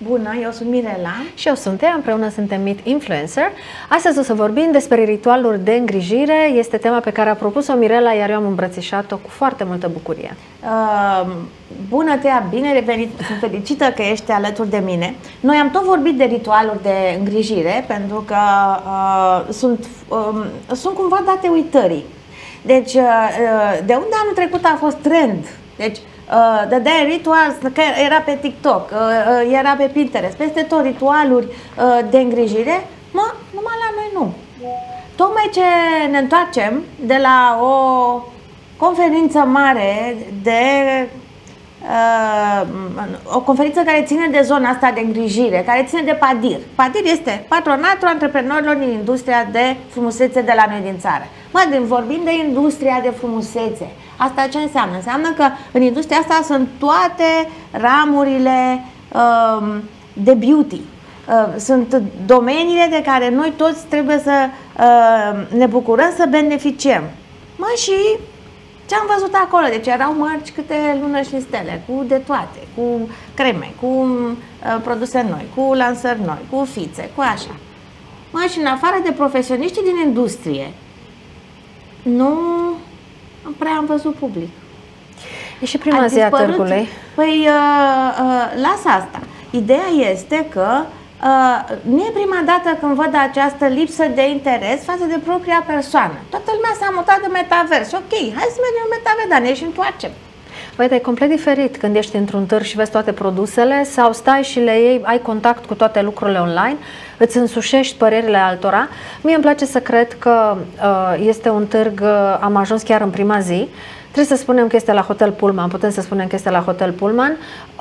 Bună, eu sunt Mirela. Și eu sunt Tea, împreună suntem Meet Influencer. Astăzi o să vorbim despre ritualuri de îngrijire. Este tema pe care a propus-o Mirela, iar eu am îmbrățișat-o cu foarte multă bucurie. Bună, Tea, bine revenit! Sunt fericită că ești alături de mine. Noi am tot vorbit de ritualuri de îngrijire, pentru că sunt cumva date uitării. Deci, de unde anul trecut a fost trend? Deci, dădeai ritual, că era pe TikTok, era pe Pinterest, peste tot ritualuri de îngrijire, numai la noi nu. Tocmai ce ne întoarcem de la o conferință mare, o conferință care ține de zona asta de îngrijire, care ține de PADIR. PADIR este Patronatul Antreprenorilor din Industria de Frumusețe de la noi din țară. Vorbim de industria de frumusețe. Asta ce înseamnă? Înseamnă că în industria asta sunt toate ramurile de beauty. Sunt domeniile de care noi toți trebuie să ne bucurăm, să beneficiem. Și ce am văzut acolo? Deci erau mărci câte lună și stele, cu de toate, cu creme, cu produse noi, cu lansări noi, cu fițe, cu așa. Și în afară de profesioniștii din industrie, nu prea am văzut public. E și prima zi a târgului. Păi, lasă asta. Ideea este că nu e prima dată când văd această lipsă de interes față de propria persoană. Toată lumea s-a mutat de metavers. Ok, hai să mergem în metavers, dar ne și întoarcem. Păi, e complet diferit când ești într-un târg și vezi toate produsele sau stai și le iei, ai contact cu toate lucrurile online, îți însușești părerile altora. Mie îmi place să cred că este un târg, am ajuns chiar în prima zi. Trebuie să spunem că este la Hotel Pullman, putem să spunem că este la Hotel Pullman.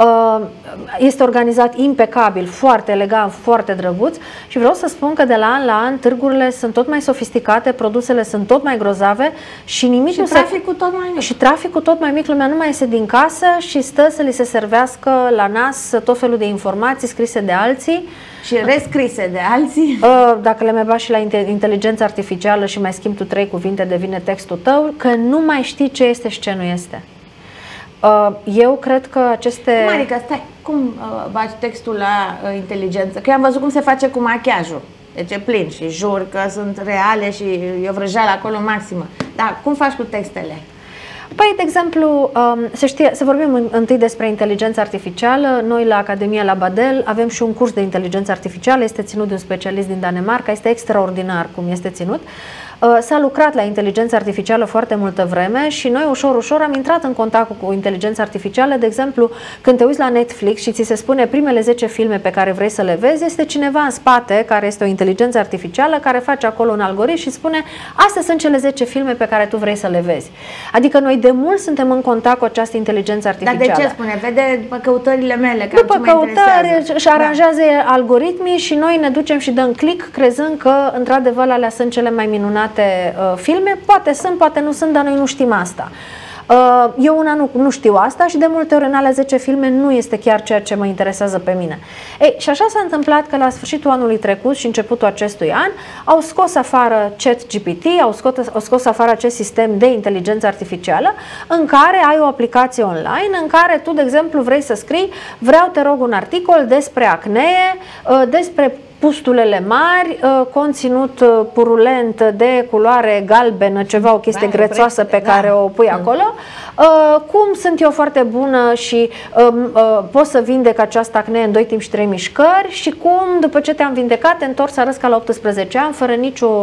Este organizat impecabil, foarte elegant, foarte drăguț și vreau să spun că de la an la an târgurile sunt tot mai sofisticate, produsele sunt tot mai grozave și nimic nu traficul tot mai mic. Și traficul tot mai mic, lumea nu mai iese din casă și stă să li se servească la nas tot felul de informații scrise de alții. Și rescrise de alții. Dacă le mai bagi și la inteligența artificială și mai schimbi tu 3 cuvinte, devine textul tău, că nu mai știi ce este și ce nu este. Eu cred că aceste... Marica, stai, cum bagi textul la inteligență? Că eu am văzut cum se face cu machiajul. Deci e plin și jur că sunt reale și e o vrăjeală acolo maximă. Dar cum faci cu textele? Păi, de exemplu, să vorbim întâi despre inteligența artificială. Noi la Academia La Badel avem și un curs de inteligență artificială, este ținut de un specialist din Danemarca, este extraordinar cum este ținut. S-a lucrat la inteligența artificială foarte multă vreme și noi ușor, ușor am intrat în contact cu inteligența artificială. De exemplu, când te uiți la Netflix și ți se spune primele 10 filme pe care vrei să le vezi, este cineva în spate, care este o inteligență artificială, care face acolo un algoritm și spune astea sunt cele 10 filme pe care tu vrei să le vezi. Adică noi de mult suntem în contact cu această inteligență artificială. Dar de ce spune? Vede după căutările mele, că după căutări și aranjează algoritmii și noi ne ducem și dăm click crezând că într-adevăr alea sunt cele mai minunate filme. Poate sunt, poate nu sunt, dar noi nu știm asta. Eu una nu știu asta și de multe ori în alea 10 filme nu este chiar ceea ce mă interesează pe mine. Și așa s-a întâmplat că la sfârșitul anului trecut și începutul acestui an au scos afară ChatGPT, au scos afară acest sistem de inteligență artificială în care ai o aplicație online în care tu, de exemplu, vrei să scrii te rog un articol despre acnee, despre pustulele mari, conținut purulent de culoare galbenă, ceva, o chestie grețoasă pe care o pui acolo. Cum sunt eu foarte bună și pot să vindec această acne în 2 timp și 3 mișcări și cum, după ce te-am vindecat, te întorci să arăți ca la 18 ani, fără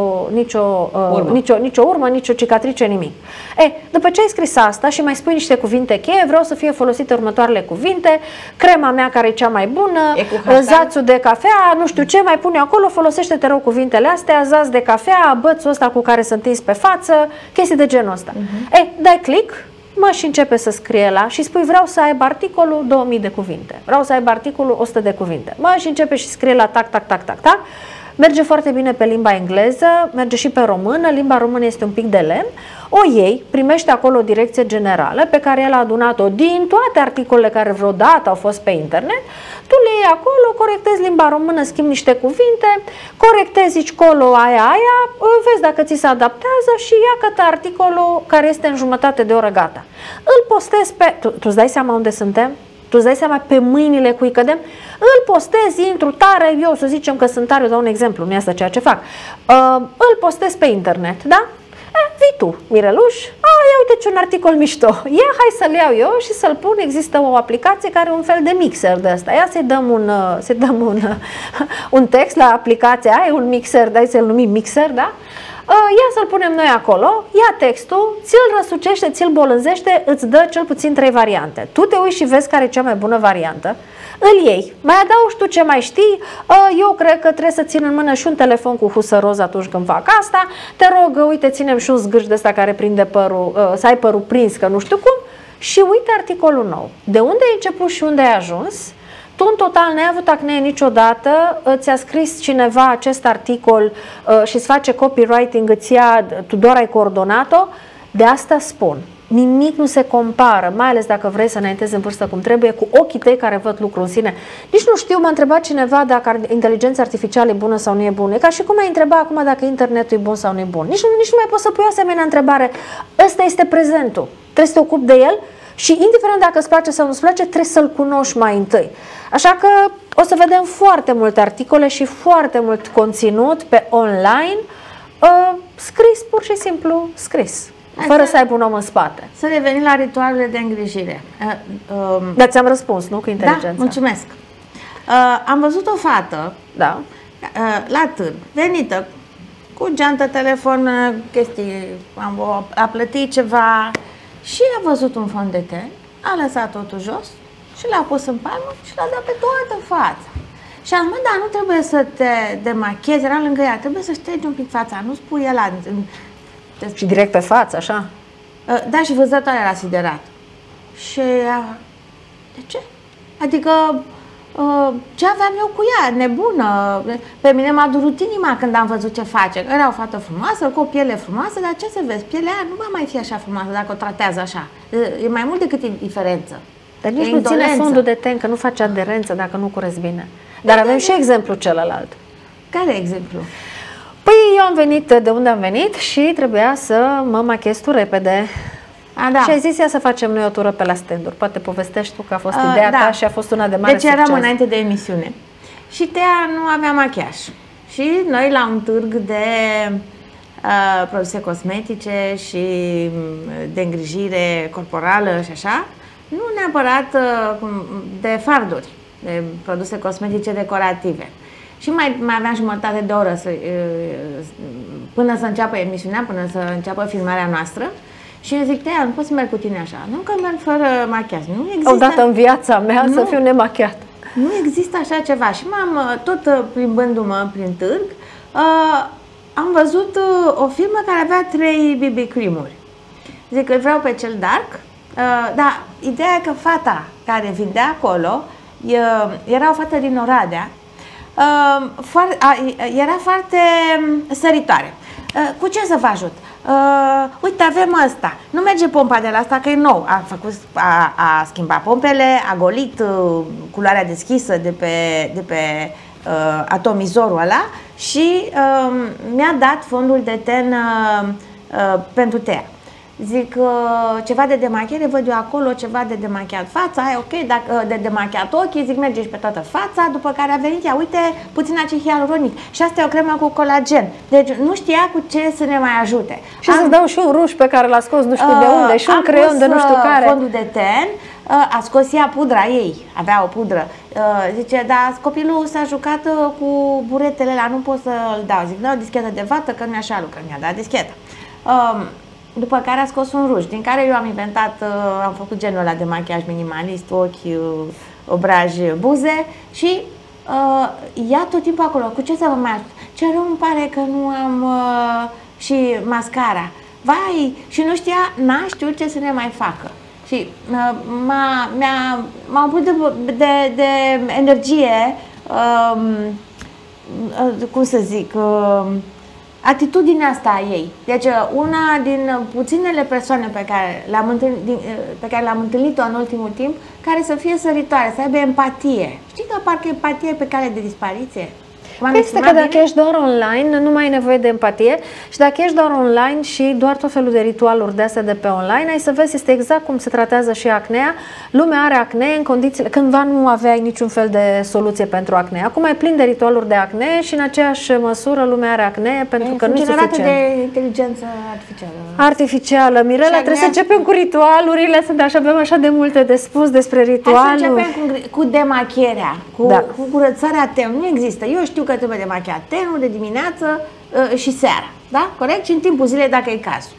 nicio urmă, nicio cicatrice, nimic. După ce ai scris asta și mai spui niște cuvinte cheie, vreau să fie folosite următoarele cuvinte: crema mea care e cea mai bună, zațul de cafea, nu știu ce, mai pune acolo, folosește, te rog, cuvintele astea, zaț de cafea, bățul ăsta cu care sunt întins pe față, chestii de genul ăsta. Dai click, și începe să scrie la și spui vreau să aibă articolul 2000 de cuvinte, vreau să aibă articolul 100 de cuvinte. Și începe și scrie la tac, tac, tac, tac, tac. Merge foarte bine pe limba engleză, merge și pe română, limba română este un pic de lemn. O iei, primește acolo o direcție generală pe care el a adunat-o din toate articolele care vreodată au fost pe internet, tu le iei acolo, corectezi limba română, schimbi niște cuvinte, corectezi, zici colo, aia, vezi dacă ți se adaptează și ia-că articolul care este în jumătate de oră gata. Îl postezi pe... Tu îți dai seama unde suntem? Tu îți dai seama pe mâinile cui cădem? Îl postez, intru tare, eu să zicem că sunt tare, eu dau un exemplu, nu este ceea ce fac. Îl postez pe internet, da? Vii tu, Mireluș, ia uite ce un articol mișto, hai să-l iau eu și să-l pun, există o aplicație care e un fel de mixer de ăsta, ia să-i dăm un text la aplicația, e un mixer, dai să-l numim mixer, da? Ia să-l punem noi acolo, ia textul, ți-l răsucește, ți-l bolânzește, îți dă cel puțin 3 variante. Tu te uiți și vezi care e cea mai bună variantă, îl iei, mai adaugi tu ce mai știi, eu cred că trebuie să țin în mână și un telefon cu husă roz atunci când fac asta, te rog, uite, ținem și un zgârș de ăsta care prinde părul, să ai părul prins, că nu știu cum, și uite articolul nou. De unde ai început și unde ai ajuns? Tu în total n-ai avut acnee niciodată, ți-a scris cineva acest articol și îți face copywriting, îți ia, tu doar ai coordonat-o, de asta spun. Nimic nu se compară, mai ales dacă vrei să înaintezi în vârstă cum trebuie, cu ochii tăi care văd lucrul în sine. Nici nu știu, m-a întrebat cineva dacă inteligența artificială e bună sau nu e bună. E ca și cum ai întreba acum dacă internetul e bun sau nu e bun. Nici nu mai poți să pui o asemenea întrebare. Ăsta este prezentul. Trebuie să te ocupi de el și indiferent dacă îți place sau nu îți place, trebuie să-l cunoști mai întâi. Așa că o să vedem foarte multe articole și foarte mult conținut pe online, scris, pur și simplu scris. Fără să aibă un om în spate. Să revenim la ritualurile de îngrijire. Dar ți-am răspuns, nu? Cu inteligența. Da, mulțumesc. Am văzut o fată la târg, venită cu geantă, telefon, chestii, a plătit ceva și a văzut un fond de ten, a lăsat totul jos și l-a pus în palmă și l-a dat pe toată fața. Și am zis, da, nu trebuie să te demachiezi, era lângă ea, trebuie să ștergi un pic fața, nu spui el și direct pe față, așa? Da, și vânzătoarea era siderat. Și de ce? Adică ce aveam eu cu ea? Nebună. Pe mine m-a durut inima când am văzut ce face. Era o fată frumoasă, cu o piele frumoasă, dar ce să vezi? Pielea aia nu va mai fi așa frumoasă dacă o tratează așa. E mai mult decât indiferență. Dar nici nu ține fondul de ten, că nu face aderență dacă nu curezi bine. Dar avem și exemplu celălalt. Care exemplu? Păi eu am venit de unde am venit și trebuia să mă machiez tu repede. Da. Și ai zis ea să facem noi o tură pe la stand-uri. Poate povestești tu că a fost ideea ta și a fost una de mare succes. Deci eram înainte de emisiune. Și Tea nu avea machiaj. Și noi la un târg de produse cosmetice și de îngrijire corporală și așa, nu neapărat de farduri, de produse cosmetice decorative. Și mai aveam jumătate de oră până să înceapă emisiunea, până să înceapă filmarea noastră. Și eu zic, Tea, nu pot să merg cu tine așa. Nu că merg fără machiaj. Nu există... Odată în viața mea să fiu nemachiat. Nu există așa ceva. Și tot plimbându-mă prin târg, am văzut o firmă care avea 3 BB cream-uri. Zic, îl vreau pe cel dark. Dar ideea e că fata care vindea acolo era o fată din Oradea. Era foarte săritoare. Cu ce să vă ajut? Uite, avem ăsta. Nu merge pompa de la asta, că e nou. A schimbat pompele, a golit culoarea deschisă de pe atomizorul ăla și mi-a dat fondul de ten pentru Tea. Zic, ceva de demachiere, văd eu acolo, ceva de demachiat fața, e ok, dacă de demachiat ochii, zic, merge și pe toată fața, după care a venit ea, uite, puțin acid hialuronic și asta e o cremă cu colagen. Deci nu știa cu ce să ne mai ajute. Și să-ți dau și un ruș pe care l-a scos nu știu de unde, și un creion de nu știu care. Fondul de ten, a scos ea pudra ei, avea o pudră. Zice, dar copilul s-a jucat cu buretele ăla, nu pot să-l dau. Zic, dau o dischetă de vată, că nu-i așa lucră, mi-a dat dischetă. După care a scos un ruj, din care eu am inventat, am făcut genul ăla de machiaj minimalist, ochi, obraj, buze și ea tot timpul acolo, cu ce să vă mai ajut? Ce rău îmi pare că nu am și mascara. Vai, și nu știa, n-a știut ce să ne mai facă. Și m-a umplut de energie, cum să zic, atitudinea asta a ei. Deci una din puținele persoane pe care le-am întâlnit-o în ultimul timp, care să fie săritoare, să aibă empatie. Știi că parcă empatie e pe cale de dispariție? Este că dacă ești doar online, nu mai ai nevoie de empatie și dacă ești doar online și doar tot felul de ritualuri de astea de pe online, ai să vezi, este exact cum se tratează și acnea. Lumea are acne în condițiile, cândva nu aveai niciun fel de soluție pentru acne. Acum ai plin de ritualuri de acne și în aceeași măsură lumea are acne pentru că nu e suficient. de inteligență artificială. Mirela, trebuie să începem cu ritualurile, avem așa de multe de spus despre ritualuri. Hai să începem cu demachierea, cu curățarea tenului. Nu există. Eu știu că trebuie demachiat tenul de dimineață și seara, da? Corect? Și în timpul zilei, dacă e cazul.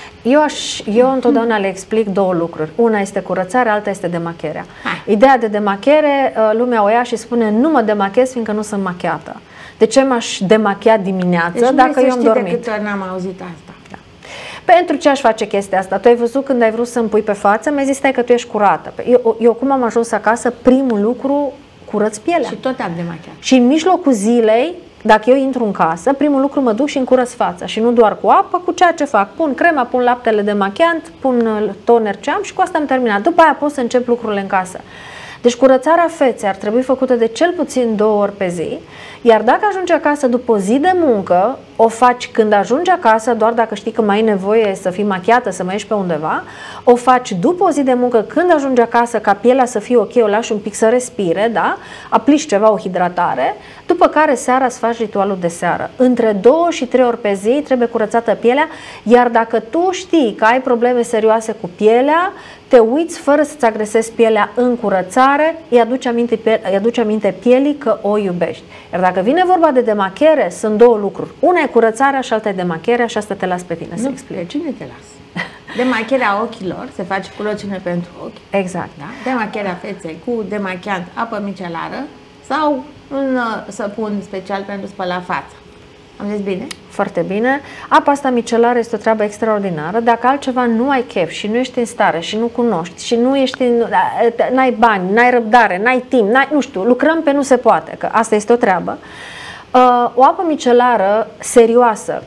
Eu întotdeauna le explic două lucruri. Una este curățarea, alta este demachierea. Ideea de demachiere, lumea o ia și spune nu mă demachez fiindcă nu sunt machiată. De ce m-aș demachia dimineața deci dacă eu am dormit? Deci nu n-am auzit asta. Da. Pentru ce aș face chestia asta? Tu ai văzut când ai vrut să-mi pui pe față, mi-ai zis stai că tu ești curată. Eu cum am ajuns acasă, primul lucru, curăț pielea. Și tot am demachiat. Și în mijlocul zilei, dacă eu intru în casă, primul lucru mă duc și îmi curăț fața. Și nu doar cu apă, cu ceea ce fac. Pun crema, pun laptele demachiant, pun toner ce am și cu asta am terminat. După aia pot să încep lucrurile în casă. Deci curățarea feței ar trebui făcută de cel puțin 2 ori pe zi, iar dacă ajungi acasă după o zi de muncă, o faci când ajungi acasă, doar dacă știi că mai ai nevoie să fii machiată, să mai ieși pe undeva, o faci după o zi de muncă când ajungi acasă ca pielea să fie ok, o lași un pic să respire, da? Aplici ceva, o hidratare, după care seara îți faci ritualul de seară. Între 2 și 3 ori pe zi trebuie curățată pielea, iar dacă tu știi că ai probleme serioase cu pielea, te uiți fără să-ți agresezi pielea în curățare, îi aduci aminte pielii că o iubești. Iar dacă vine vorba de demachiere, sunt 2 lucruri. Una e curățarea și alta e demachierea și asta te las pe tine să explic. Pe cine te las? Demachierea ochilor se face cu loțiune pentru ochi. Exact. Da? Demachierea feței cu demachiant, apă micelară sau un săpun special pentru spăla fața. Am zis bine? Foarte bine. Apa asta micelară este o treabă extraordinară. Dacă altceva nu ai chef și nu ești în stare și nu cunoști și nu ești n-ai bani, n-ai răbdare, n-ai timp, nu știu, lucrăm pe nu se poate, că asta este o treabă. O apă micelară serioasă,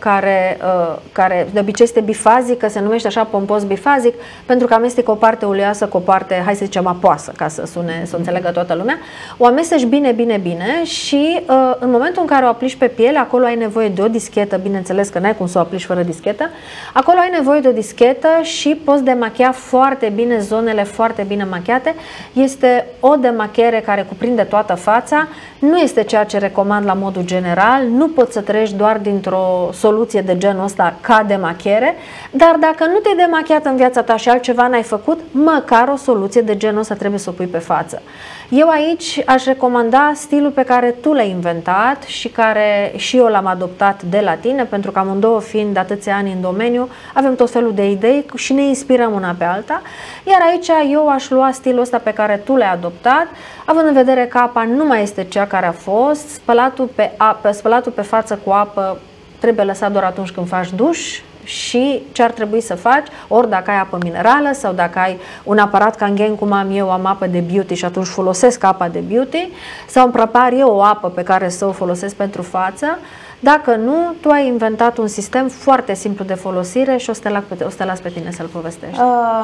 care de obicei este bifazică, se numește așa pompos bifazic, pentru că amestecă o parte uleoasă cu o parte, hai să zicem, apoasă, ca să înțeleagă toată lumea. O amesteci bine, bine, bine și în momentul în care o aplici pe piele, acolo ai nevoie de o dischetă, bineînțeles că n-ai cum să o aplici fără dischetă, acolo ai nevoie de o dischetă și poți demachia foarte bine zonele foarte bine machiate. Este o demachiere care cuprinde toată fața, nu este ceea ce recomand la modul general, nu poți să treci doar dintr-o soluție de genul ăsta ca demachiere, dar dacă nu te-ai demachiat în viața ta și altceva n-ai făcut, măcar o soluție de genul ăsta trebuie să o pui pe față. Eu aici aș recomanda stilul pe care tu l-ai inventat și care și eu l-am adoptat de la tine, pentru că amândouă fiind de atâția ani în domeniu, avem tot felul de idei și ne inspirăm una pe alta, iar aici eu aș lua stilul ăsta pe care tu l-ai adoptat, având în vedere că apa nu mai este cea care a fost, spălatul pe față cu apă trebuie lăsat doar atunci când faci duș și ce ar trebui să faci, ori dacă ai apă minerală sau dacă ai un aparat Kangen cum am eu, am apă de beauty și atunci folosesc apa de beauty sau îmi prepar eu o apă pe care să o folosesc pentru față. Dacă nu, tu ai inventat un sistem foarte simplu de folosire și o să te las pe tine să-l povestești.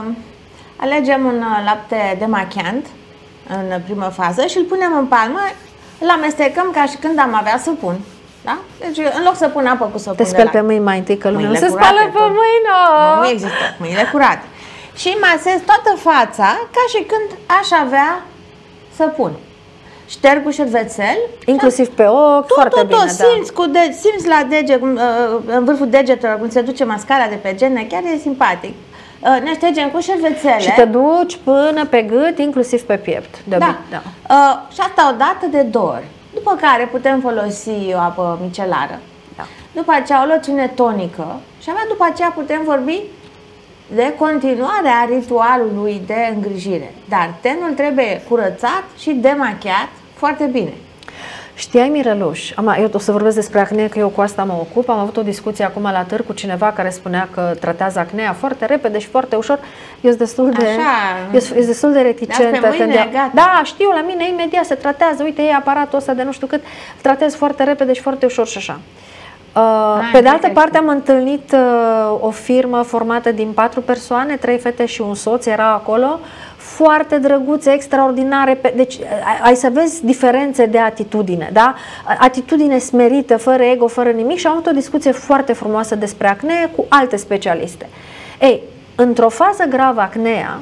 Alegem un lapte demachiant în primă fază și îl punem în palmă, îl amestecăm ca și când am avea săpun. Da? Deci în loc să pun apă cu săpun. Te speli pe mâini mai întâi, că lumea nu se spală pe mâini. Nu există mâinile curate. Și masez toată fața ca și când aș avea săpun. Șterg cu șervețel. Inclusiv pe ochi, foarte bine. Simți la deget, în vârful degetelor, când se duce mascara de pe gene, chiar e simpatic. Ne ștergem cu șervețele. Și te duci până pe gât, inclusiv pe piept. Da. Și asta o dată de 2 ori. După care putem folosi o apă micelară. Da. După aceea o loțiune tonică. Și abia după aceea putem vorbi de continuarea ritualului de îngrijire. Dar tenul trebuie curățat și demachiat foarte bine. Știai, Mireluș, eu o să vorbesc despre acne, că eu cu asta mă ocup. Am avut o discuție acum la târg cu cineva care spunea că tratează acnea foarte repede și foarte ușor. Eu sunt destul de reticentă. Da, știu, la mine imediat se tratează. Uite, e aparatul ăsta de nu știu cât, tratez foarte repede și foarte ușor și așa. Pe de altă parte am întâlnit o firmă formată din 4 persoane, 3 fete și un soț era acolo, foarte drăguțe, extraordinare. Deci ai să vezi diferențe de atitudine, da? Atitudine smerită, fără ego, fără nimic, și am avut o discuție foarte frumoasă despre acnee cu alte specialiste. Ei, într-o fază gravă acnea,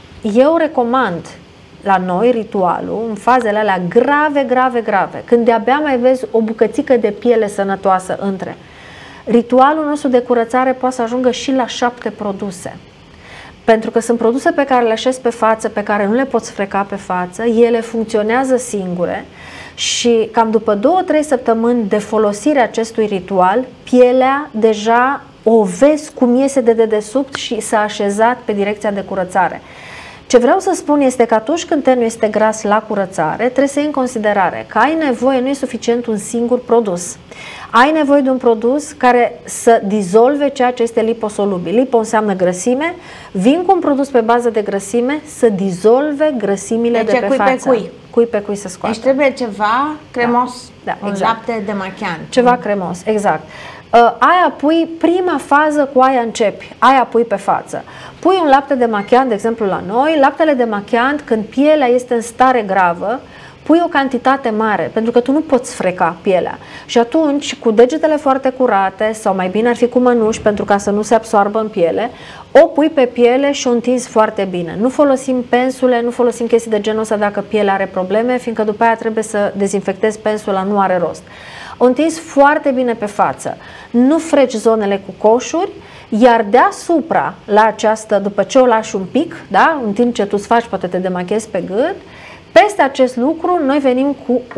eu recomand la noi ritualul, în fazele alea grave, când de-abia mai vezi o bucățică de piele sănătoasă între. Ritualul nostru de curățare poate să ajungă și la 7 produse. Pentru că sunt produse pe care le așezi pe față, pe care nu le poți freca pe față, ele funcționează singure și cam după 2-3 săptămâni de folosire acestui ritual, pielea deja o vezi cum iese de dedesubt și s-a așezat pe direcția de curățare. Ce vreau să spun este că atunci când tenul este gras la curățare, trebuie să iei în considerare că ai nevoie, nu e suficient un singur produs. Ai nevoie de un produs care să dizolve ceea ce este liposolubil. Lipo înseamnă grăsime, vin cu un produs pe bază de grăsime să dizolve grăsimile de pe față. Cui pe cui să scoată. Deci trebuie ceva cremos, exact. Un lapte demachiant. Ceva cremos, exact. Aia pui, prima fază cu aia începi, aia pui pe față. Pui un lapte demachiant, de exemplu la noi, laptele demachiant, când pielea este în stare gravă, pui o cantitate mare, pentru că tu nu poți freca pielea. Și atunci, cu degetele foarte curate, sau mai bine ar fi cu mănuși, pentru ca să nu se absoarbă în piele, o pui pe piele și o întinzi foarte bine. Nu folosim pensule, nu folosim chestii de genul ăsta dacă pielea are probleme, fiindcă după aia trebuie să dezinfectezi pensula, nu are rost. O întinzi foarte bine pe față. Nu freci zonele cu coșuri, iar deasupra, la această, după ce o lași un pic, da, în timp ce tu îți faci, poate te demachezi pe gât, peste acest lucru noi venim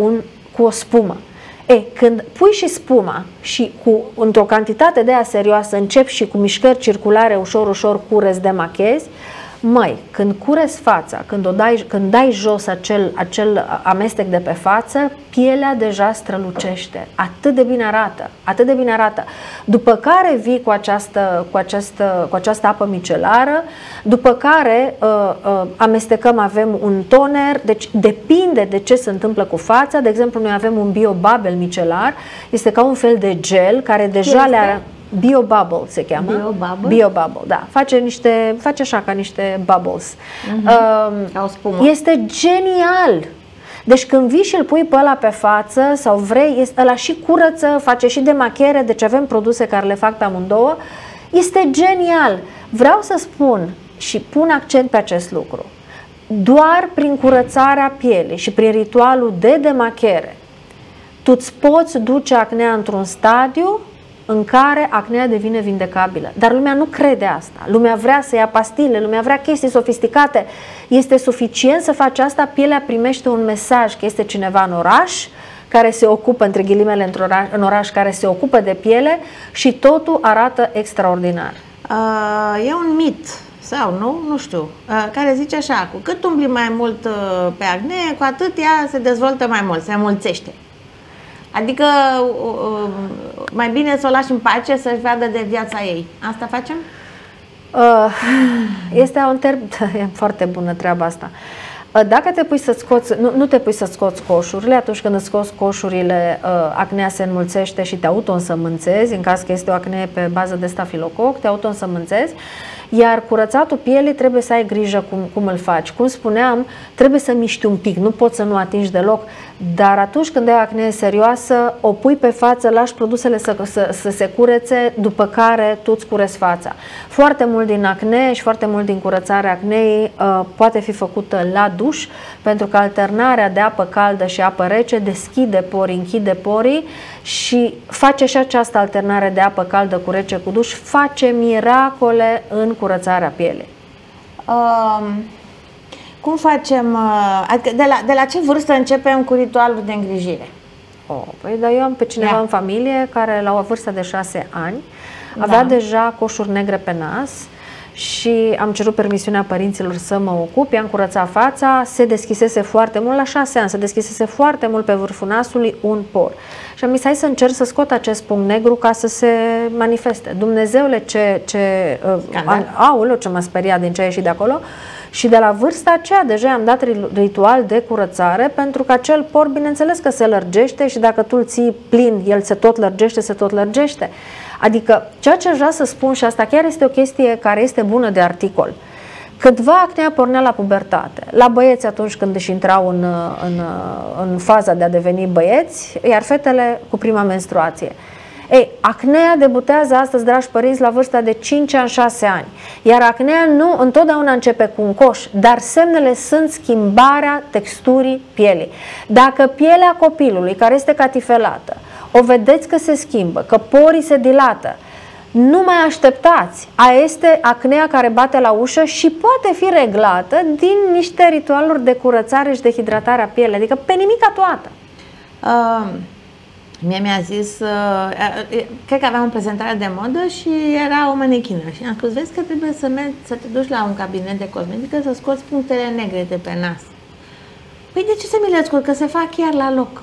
cu o spumă. Când pui și spuma și într-o cantitate de aia serioasă începi și cu mișcări circulare ușor curezi, demachezi, când curezi fața, când dai jos acel amestec de pe față, pielea deja strălucește. Atât de bine arată. După care vii cu această apă micelară, după care amestecăm, avem un toner, deci depinde de ce se întâmplă cu fața. De exemplu, noi avem un BioBubble micelar, este ca un fel de gel care deja le-are... BioBubble se cheamă. BioBubble, da. Face așa ca niște bubbles. Ca o spumă. Este genial! Deci când vii și îl pui pe ăla pe față sau vrei, ăla și curăță, face și demachiere, deci avem produse care le fac pe amândouă. Este genial! Vreau să spun și pun accent pe acest lucru. Doar prin curățarea pielii și prin ritualul de demachiere, tu îți poți duce acnea într-un stadiu în care acnea devine vindecabilă. Dar lumea nu crede asta. Lumea vrea să ia pastile, lumea vrea chestii sofisticate. Este suficient să faci asta, pielea primește un mesaj că este cineva în oraș, care se ocupă, între ghilimele, în oraș, care se ocupă de piele și totul arată extraordinar. E un mit, sau nu știu, care zice așa, cu cât umbli mai mult pe acne, cu atât ea se dezvoltă mai mult, se înmulțește. Adică mai bine să o lași în pace să-și vadă de viața ei. Asta facem? Este e foarte bună treaba asta. Dacă te pui să scoți, nu te pui să scoți coșurile, atunci când îți scoți coșurile, acnea se înmulțește și te auto-însămânțezi, în caz că este o acnee pe bază de stafilococ, te auto-însămânțezi. Iar curățatul pielii trebuie să ai grijă cum îl faci. Cum spuneam, trebuie să miști un pic, nu poți să nu atingi deloc, dar atunci când ai acnee serioasă, o pui pe față, lași produsele să se curețe, după care tu îți curezi fața. Foarte mult din acnee și foarte mult din curățarea acneei poate fi făcută la duș, pentru că alternarea de apă caldă și apă rece deschide porii, închide porii și face și această alternare de apă caldă cu rece cu duș, face miracole în curățarea pielei. Cum facem, adică de la ce vârstă începem cu ritualul de îngrijire? Păi, dar eu am pe cineva în familie care la o vârstă de 6 ani avea deja coșuri negre pe nas și am cerut permisiunea părinților să mă ocup, i-am curățat fața, se deschisese foarte mult, la 6 ani, se deschisese foarte mult pe vârful nasului un por. Și am zis, hai să încerc să scot acest punct negru ca să se manifeste. Dumnezeule, aoleu, ce m-a speriat din ce a ieșit de acolo. Și de la vârsta aceea deja am dat ritual de curățare, pentru că acel por, bineînțeles că se lărgește și dacă tu îl ții plin, el se tot lărgește. Adică ceea ce vreau să spun, și asta chiar este o chestie care este bună de articol, Cândva acnea pornea la pubertate, la băieți atunci când își intrau în faza de a deveni băieți, iar fetele cu prima menstruație. Ei, acnea debutează astăzi, dragi părinți, la vârsta de 5 ani, 6 ani. Iar acnea nu întotdeauna începe cu un coș, dar semnele sunt schimbarea texturii pielii. Dacă pielea copilului, care este catifelată, o vedeți că se schimbă, că porii se dilată, nu mai așteptați. Aia este acnea care bate la ușă și poate fi reglată din niște ritualuri de curățare și de hidratare a pielei, adică pe nimica toată. Mie mi-a zis, cred că aveam o prezentare de modă și era o manechină și am spus, vezi că trebuie să te duci la un cabinet de cosmetică să scoți punctele negre de pe nas. Păi de ce să mi le scot? Că se fac chiar la loc.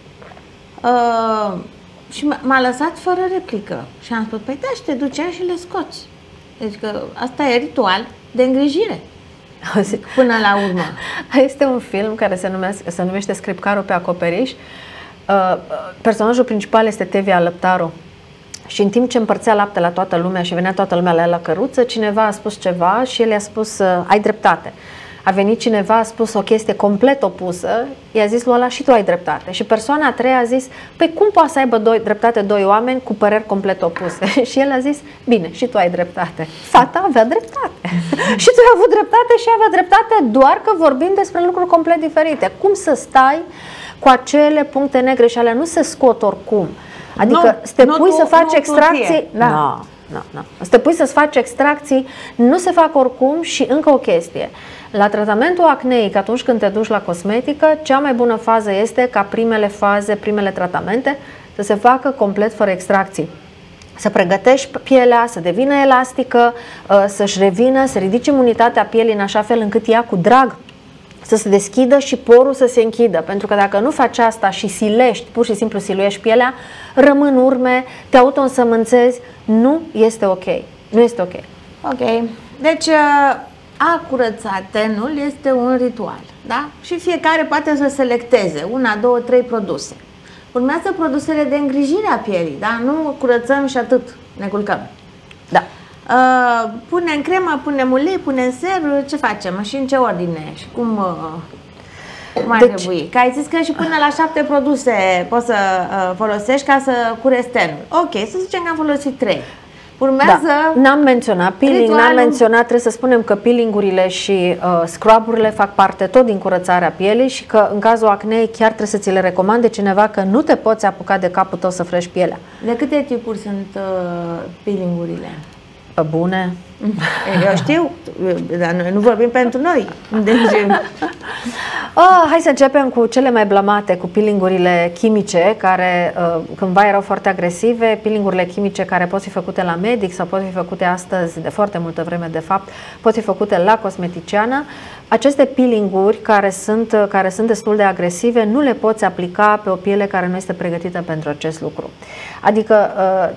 Și m-a lăsat fără replică și am spus, păi da, și te ducea și le scoți. Deci că asta e ritual de îngrijire. Până la urmă. Este un film care se numește Scripcarul pe acoperiș. Personajul principal este Tevi Alăptaru și în timp ce împărțea lapte la toată lumea și venea toată lumea la el la căruță, cineva a spus ceva și el i-a spus, ai dreptate. A venit cineva, a spus o chestie complet opusă, i-a zis lui ăla, și tu ai dreptate. Și persoana a treia a zis, păi cum poate să aibă dreptate doi oameni cu păreri complet opuse? Și el a zis, bine, și tu ai dreptate. Fata avea dreptate. Și tu ai avut dreptate și avea dreptate, doar că vorbim despre lucruri complet diferite. Cum să stai cu acele puncte negre și alea nu se scot oricum. Adică să te pui să faci extracții. Da. Să te pui să-ți faci extracții, nu se fac oricum. Și încă o chestie. La tratamentul acneic, atunci când te duci la cosmetică, cea mai bună fază este ca primele tratamente să se facă complet fără extracții. Să pregătești pielea, să devină elastică, să-și revină, să ridici imunitatea pielii în așa fel încât ea cu drag să se deschidă și porul să se închidă. Pentru că dacă nu faci asta și silești, pur și simplu siluiești pielea, rămân urme, te auto-însămânțezi, nu este ok. Nu este ok. Ok. Deci a curăța tenul este un ritual, da? Și fiecare poate să selecteze 1, 2, 3 produse. Urmează produsele de îngrijire a pielii, da? Nu curățăm și atât, ne culcăm. Da. Punem cremă, punem ulei, punem ser, ce facem? Și în ce ordine? Și cum mai trebuie? Că ai zis că și până la 7 produse poți să folosești ca să curezi tenul. Ok, să zicem că am folosit 3. Urmează... Da. N-am menționat peeling, n-am menționat, trebuie să spunem că peelingurile și scrub-urile fac parte tot din curățarea pielii și că în cazul acnei chiar trebuie să ți le recomande cineva, că nu te poți apuca de capul tău să frești pielea. De câte tipuri sunt peelingurile? Bune. Eu știu, dar noi nu vorbim pentru noi. Deci... hai să începem cu cele mai blamate, cu peelingurile chimice, care cândva erau foarte agresive. Peelingurile chimice care pot fi făcute la medic sau pot fi făcute astăzi, de foarte multă vreme de fapt, pot fi făcute la cosmeticiană. Aceste peelinguri care sunt destul de agresive nu le poți aplica pe o piele care nu este pregătită pentru acest lucru. Adică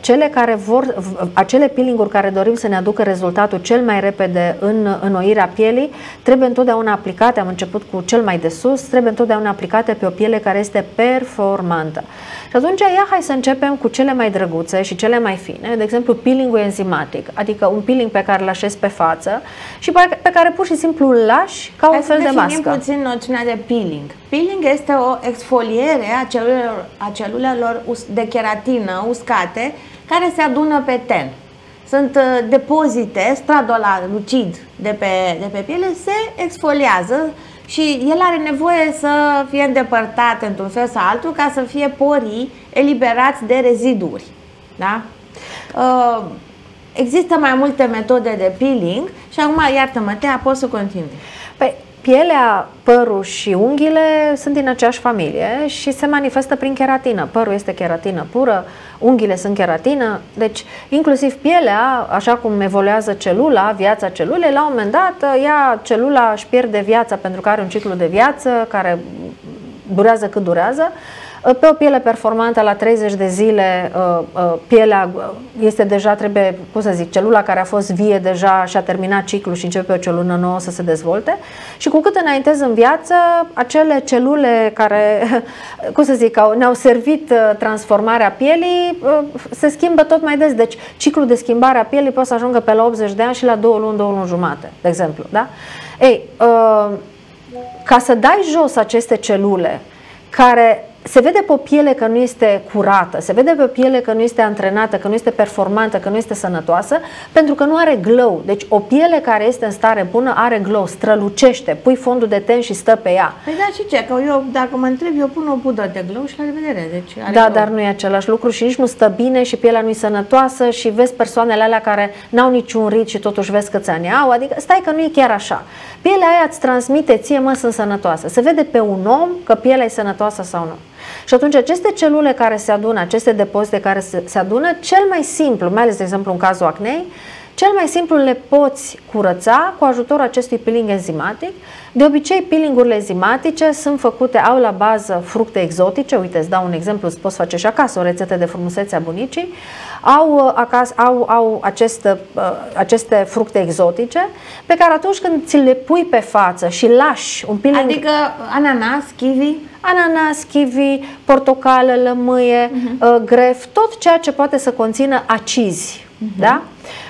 acele peelinguri care dorim să ne aducă rezultatul cel mai repede în înnoirea pielii, trebuie întotdeauna aplicate, am început cu cel mai de sus, trebuie întotdeauna aplicate pe o piele care este performantă. Și atunci hai să începem cu cele mai drăguțe și cele mai fine, de exemplu peelingul enzimatic, adică un peeling pe care îl așezi pe față și pe care pur și simplu îl lași ca un fel de mască. Hai să definim puțin noțiunea de peeling. Peeling este o exfoliere a celulelor de keratină uscate care se adună pe ten. Sunt depozite, stradul ăla lucid de pe piele se exfoliază și el are nevoie să fie îndepărtat într-un fel sau altul ca să fie porii eliberați de reziduri. Da? Există mai multe metode de peeling și acum, iartă-mă, Tea, poți să continui. Păi, pielea, părul și unghiile sunt din aceeași familie și se manifestă prin keratină. Părul este keratină pură, unghiile sunt keratină, deci inclusiv pielea, așa cum evoluează celula, viața celulei, la un moment dat celula își pierde viața pentru că are un ciclu de viață care durează cât durează. Pe o piele performantă la 30 de zile, pielea este deja, trebuie, cum să zic, celula care a fost vie deja și-a terminat ciclul și începe o celulă nouă să se dezvolte. Și cu cât înaintezi în viață, acele celule care, cum să zic, ne-au servit transformarea pielii, se schimbă tot mai des. Deci ciclul de schimbare a pielii poate să ajungă pe la 80 de ani și la 2 luni, 2 luni jumate, de exemplu. Da? Ei, ca să dai jos aceste celule care se vede pe o piele că nu este curată, se vede pe o piele că nu este antrenată, că nu este performantă, că nu este sănătoasă, pentru că nu are glow. Deci o piele care este în stare bună are glow, strălucește, pui fondul de ten și stă pe ea. Păi da, și ce? Că eu, dacă mă întreb, eu pun o pudră de glow și la revedere. Deci are da, glow. Dar nu e același lucru și nici nu stă bine și pielea nu e sănătoasă și vezi persoanele alea care n-au niciun rit și totuși vezi câți ani au, adică stai că nu e chiar așa. Pielea aia îți transmite ție, mă, sunt sănătoasă. Se vede pe un om că pielea e sănătoasă sau nu. Și atunci aceste celule care se adună, aceste depozite care se adună, cel mai simplu, mai ales de exemplu în cazul acnei, cel mai simplu le poți curăța cu ajutorul acestui peeling enzimatic. De obicei, peelingurile enzimatice sunt făcute, au la bază fructe exotice, uite, îți dau un exemplu, îți poți face și acasă o rețetă de frumusețe a bunicii, au aceste fructe exotice pe care atunci când ți le pui pe față și lași un peeling... Adică ananas, kiwi? Ananas, kiwi, portocală, lămâie, gref, tot ceea ce poate să conțină acizi, da?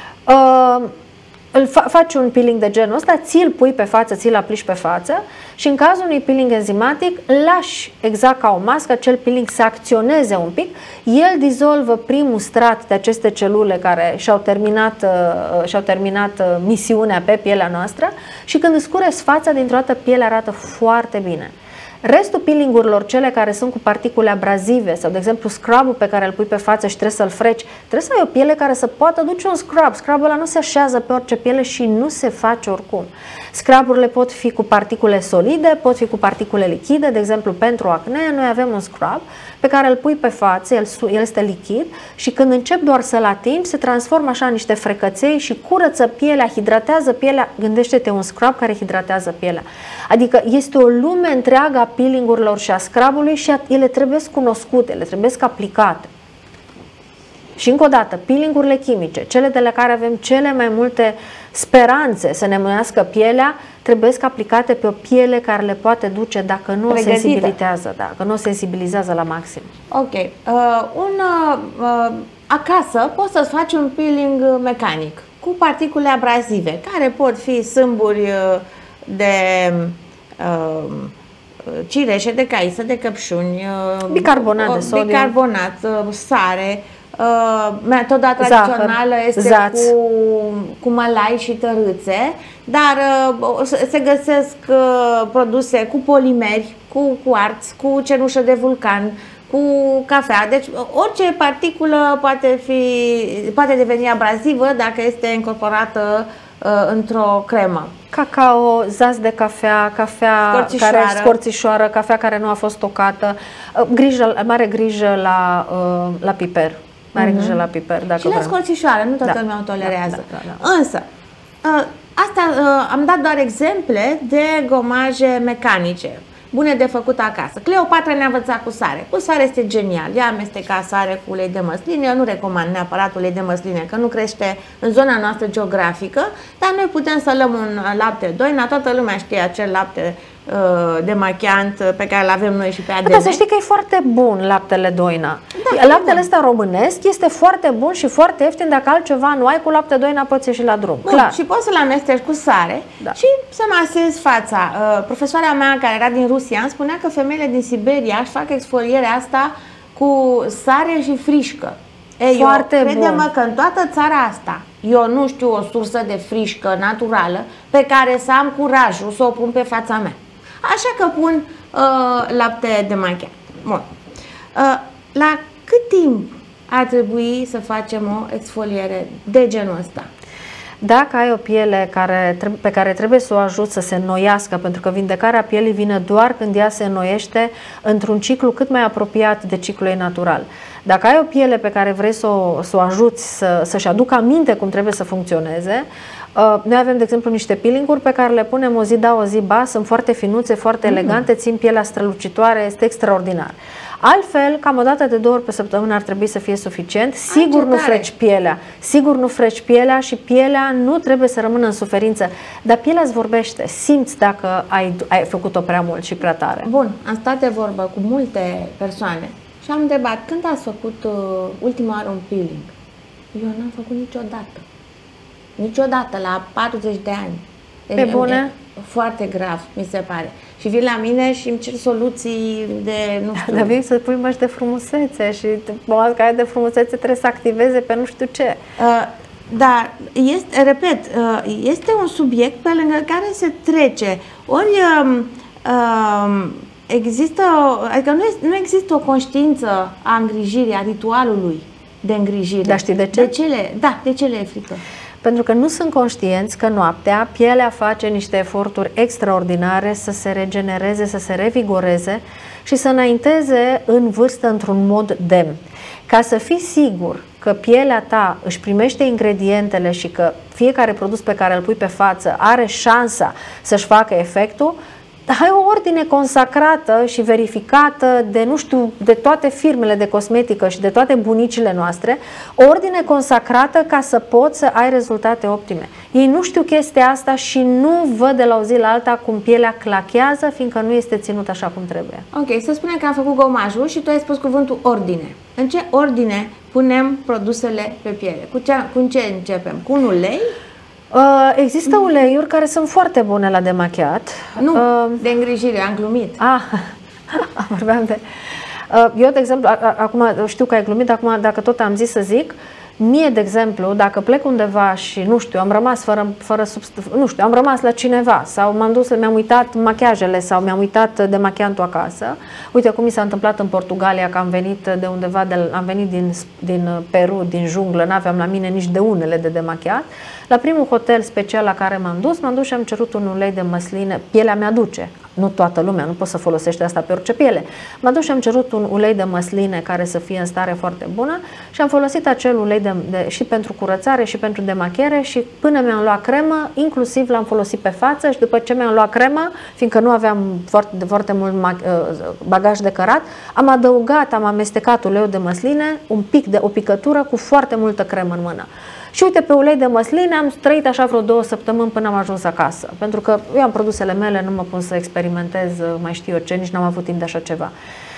Faci un peeling de genul ăsta, ți-l pui pe față, ți-l aplici pe față și în cazul unui peeling enzimatic lași exact ca o mască acel peeling să acționeze un pic, el dizolvă primul strat de aceste celule care și-au terminat misiunea pe pielea noastră și când îți curăți fața, dintr-o dată pielea arată foarte bine. Restul peelingurilor, cele care sunt cu particule abrazive sau, de exemplu, scrub-ul pe care îl pui pe față și trebuie să-l freci, trebuie să ai o piele care să poată duce un scrub. Scrub-ul ăla nu se așează pe orice piele și nu se face oricum. Scrub-urile pot fi cu particule solide, pot fi cu particule lichide. De exemplu, pentru acne, noi avem un scrub pe care îl pui pe față, el este lichid și când începi doar să-l atingi, se transformă așa în niște frecăței și curăță pielea, hidratează pielea. Gândește-te un scrub care hidratează pielea. Adică este o lume întreagă a peelingurilor și a scrub-ului și ele trebuie cunoscute, ele trebuie aplicate. Și încă o dată, peelingurile chimice, cele de la care avem cele mai multe speranțe să ne mânească pielea, trebuie aplicate pe o piele care le poate duce dacă nu o sensibilizează, dacă nu o sensibilizează la maxim. Ok. Acasă poți să-ți faci un peeling mecanic cu particule abrazive, care pot fi sâmburi de cireșe, de caisă, de căpșuni, bicarbonat de sodiu, bicarbonat, sare. Metoda tradițională este cu mălai și tărâțe, dar se găsesc produse cu polimeri, cu cuarț, cu cenușă de vulcan, cu cafea. Deci orice particulă poate deveni abrazivă dacă este incorporată într-o cremă. Cacao, zaz de cafea, scorțișoară, cafea care nu a fost tocată, mare grijă la piper. Mare grijă la piper, dacă și la scorțișoară, nu toată lumea o tolerează. Însă, asta am dat doar exemple de gomaje mecanice, bune de făcut acasă. Cleopatra ne-a învățat cu sare. Cu sare este genial. Ea amesteca sare cu ulei de măsline. Eu nu recomand neapărat ulei de măsline, că nu crește în zona noastră geografică, dar noi putem să luăm un lapte doina. Toată lumea știe acel lapte demachiant pe care îl avem noi și pe ADN. Dar să știi că e foarte bun laptele doina. Da, laptele ăsta românesc este foarte bun și foarte ieftin. Dacă altceva nu ai, cu lapte doina poți ieși la drum. Bun, clar. Și poți să-l amesteci cu sare și să masezi fața. Profesoara mea care era din Rusia îmi spunea că femeile din Siberia își fac exfolierea asta cu sare și frișcă. Crede-mă că în toată țara asta eu nu știu o sursă de frișcă naturală pe care să am curajul să o pun pe fața mea. Așa că pun lapte demachiat. Bun. La cât timp ar trebui să facem o exfoliere de genul ăsta? Dacă ai o piele pe care trebuie să o ajuți să se înnoiască, pentru că vindecarea pielii vine doar când ea se înnoiește într-un ciclu cât mai apropiat de ciclul ei natural. Dacă ai o piele pe care vrei să o ajuți să-și aducă aminte cum trebuie să funcționeze, noi avem, de exemplu, niște peeling-uri pe care le punem o zi da, o zi ba, sunt foarte finuțe, foarte elegante, țin pielea strălucitoare, este extraordinar. Altfel, cam o dată de 2 ori pe săptămână ar trebui să fie suficient. Sigur nu freci pielea. Sigur nu freci pielea și pielea nu trebuie să rămână în suferință. Dar pielea îți vorbește. Simți dacă ai făcut-o prea mult și prea tare. Bun, am stat de vorbă cu multe persoane și am întrebat, când ați făcut ultima oară un peeling? Eu n-am făcut niciodată. Niciodată, la 40 de ani. Pe bune? Foarte grav, mi se pare. Și vin la mine și îmi cer soluții de, nu știu... Dar vin să pui măști de frumusețe și masca de frumusețe trebuie să activeze pe nu știu ce. Dar, repet, este un subiect pe lângă care se trece. Ori există, adică nu există o conștiință a îngrijirii, a ritualului de îngrijire. Dar știi de ce? De ce le e frică? Pentru că nu sunt conștienți că noaptea pielea face niște eforturi extraordinare să se regenereze, să se revigoreze și să înainteze în vârstă într-un mod demn. Ca să fii sigur că pielea ta își primește ingredientele și că fiecare produs pe care îl pui pe față are șansa să-și facă efectul, ai o ordine consacrată și verificată de, nu știu, de toate firmele de cosmetică și de toate bunicile noastre, o ordine consacrată ca să poți să ai rezultate optime. Ei nu știu chestia asta și nu văd de la o zi la alta cum pielea clachează, fiindcă nu este ținut așa cum trebuie. Ok, să spunem că am făcut gomajul și tu ai spus cuvântul ordine. În ce ordine punem produsele pe piele? Cu ce începem? Cu un ulei? Există uleiuri care sunt foarte bune la demachiat. Nu, de îngrijire, am glumit. Vorbeam de... Eu, de exemplu, acum știu că ai glumit, acum dacă tot am zis să zic, mie, de exemplu, dacă plec undeva și, nu știu, am rămas nu știu, am rămas la cineva sau m-am dus, mi-am uitat machiajele sau mi-am uitat demachiantul acasă. Uite cum mi s-a întâmplat în Portugalia, că am venit de undeva, am venit din Peru, din junglă, n-aveam la mine nici de unele de demachiat. La primul hotel special la care m-am dus și am cerut un ulei de măsline. Pielea mi-aduce. Nu toată lumea, nu poți să folosești asta pe orice piele. M-am dus și am cerut un ulei de măsline care să fie în stare foarte bună și am folosit acel ulei și pentru curățare și pentru demachiere și până mi-am luat cremă, inclusiv l-am folosit pe față și după ce mi-am luat crema, fiindcă nu aveam foarte mult bagaj de cărat, am amestecat uleiul de măsline, o picătură cu foarte multă cremă în mână. Și uite, pe ulei de măsline am trăit așa vreo 2 săptămâni până am ajuns acasă. Pentru că eu am produsele mele, nu mă pun să experimentez mai știu eu ce, nici n-am avut timp de așa ceva.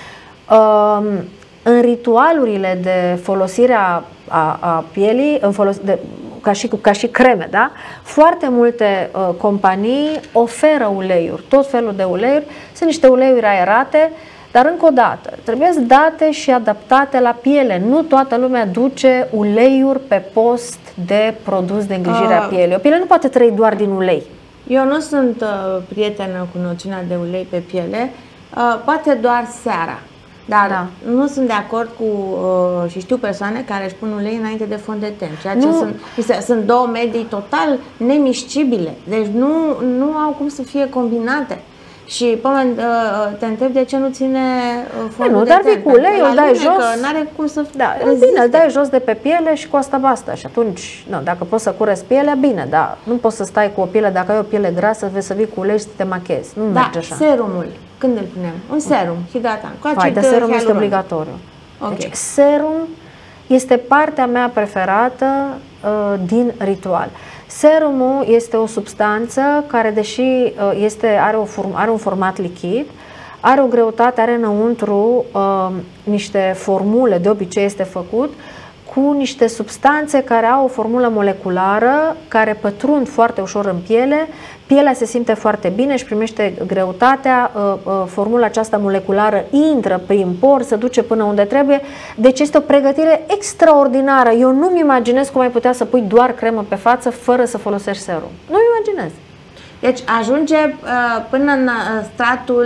În ritualurile de folosire a pielii, ca și creme, da? Foarte multe companii oferă uleiuri, tot felul de uleiuri. Sunt niște uleiuri aerate, dar încă o dată, trebuie date și adaptate la piele. Nu toată lumea duce uleiuri pe post de produs de îngrijire a pielei. O piele nu poate trăi doar din ulei. Eu nu sunt prietenă cu noțiunea de ulei pe piele, poate doar seara. Dar nu sunt de acord cu, și știu persoane care își pun ulei înainte de fond de ten, ceea ce sunt două medii total nemiscibile. Deci nu au cum să fie combinate. Și te întreb de ce nu ține fondul de ten. Dar vii cu ulei, îl dai jos. Că n-are cum să bine, îl dai jos de pe piele și cu asta basta. Și atunci, dacă poți să curăți pielea, bine, dar nu poți să stai cu o piele, dacă ai o piele grasă, vei să vii cu ulei și să te machezi. Nu merge așa. Serumul, când îl punem? Un serum hidratant. Dar serum este obligatoriu. Okay. Deci, serum este partea mea preferată din ritual. Serumul este o substanță care, deși are un format lichid, are o greutate, are înăuntru niște formule, de obicei este făcut, cu niște substanțe care au o formulă moleculară, care pătrund foarte ușor în piele, pielea se simte foarte bine, își primește greutatea, formula aceasta moleculară intră prin por, se duce până unde trebuie, deci este o pregătire extraordinară. Eu nu-mi imaginez cum ai putea să pui doar cremă pe față fără să folosești serum. Nu-mi imaginez. Deci ajunge până în stratul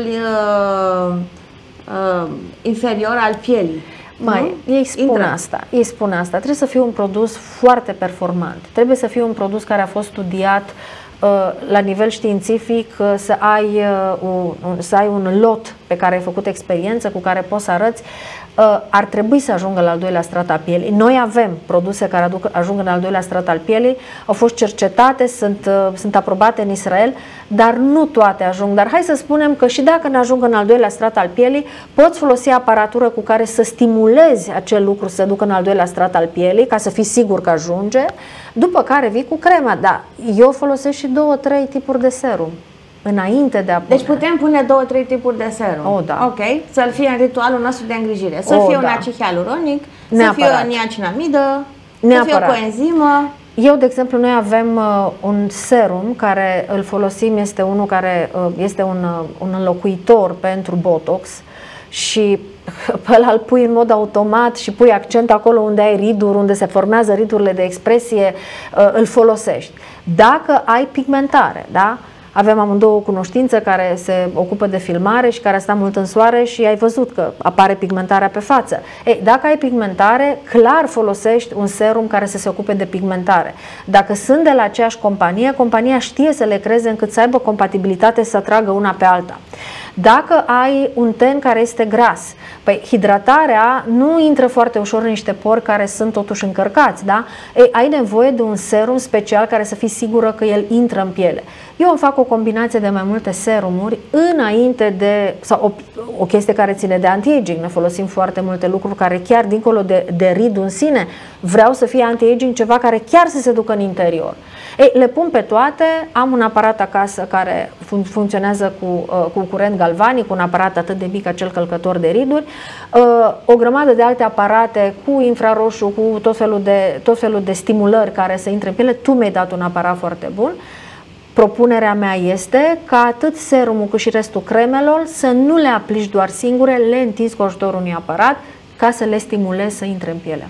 inferior al pielii. Ei spun asta. Trebuie să fie un produs foarte performant. Trebuie să fie un produs care a fost studiat la nivel științific, să ai un lot pe care ai făcut experiență, cu care poți să arăți, ar trebui să ajungă la al doilea strat al pielii. Noi avem produse care ajung în al doilea strat al pielii, au fost cercetate, sunt aprobate în Israel, dar nu toate ajung. Dar hai să spunem că și dacă ne ajung în al doilea strat al pielii, poți folosi aparatură cu care să stimulezi acel lucru să se ducă în al doilea strat al pielii, ca să fii sigur că ajunge, după care vii cu crema. Dar eu folosesc și 2-3 tipuri de serum înainte de a pune. Deci putem pune 2-3 tipuri de serum. Oh, da. Ok, să fie în ritualul nostru de îngrijire. Să fie un acid hialuronic, să fie o niacinamidă, să fie o coenzimă. Eu, de exemplu, noi avem un serum care îl folosim, este unul care este un înlocuitor pentru Botox și pe ăla îl pui în mod automat și pui accent acolo unde ai riduri, unde se formează ridurile de expresie, îl folosești. Dacă ai pigmentare, da? Avem amândouă o cunoștință care se ocupă de filmare și care a stat mult în soare și ai văzut că apare pigmentarea pe față. Ei, dacă ai pigmentare, clar folosești un serum care să se ocupe de pigmentare. Dacă sunt de la aceeași companie, compania știe să le creeze încât să aibă compatibilitate să tragă una pe alta. Dacă ai un ten care este gras, păi hidratarea nu intră foarte ușor în niște pori care sunt totuși încărcați, da? Ei, ai nevoie de un serum special care să fii sigură că el intră în piele. Eu îmi fac o combinație de mai multe serumuri înainte de, sau o chestie care ține de anti-aging. Ne folosim foarte multe lucruri care chiar dincolo de ridul în sine, vreau să fie anti-aging, ceva care chiar să se ducă în interior. Ei, le pun pe toate, am un aparat acasă care funcționează cu curent galvanic, un aparat atât de mic ca cel călcător de riduri, o grămadă de alte aparate cu infraroșu, cu tot felul de stimulări care să intre în piele. Tu mi-ai dat un aparat foarte bun. Propunerea mea este ca atât serumul cât și restul cremelor să nu le aplici doar singure, le întinzi cu ajutorul unui aparat ca să le stimulezi să intre în piele.